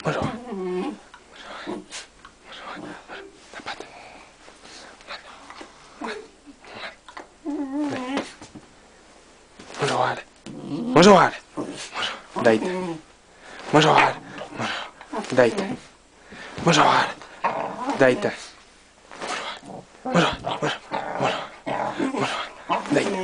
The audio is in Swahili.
Bonjour. Tapate. Bonjour, Ale. Bonjour, Ale. Bonjour. Dajte. Bonjour, Ale. Bonjour. Dajte. Bonjour, Ale. Dajte. Bonjour. Bonjour. Bonjour. Bonjour. Dajte.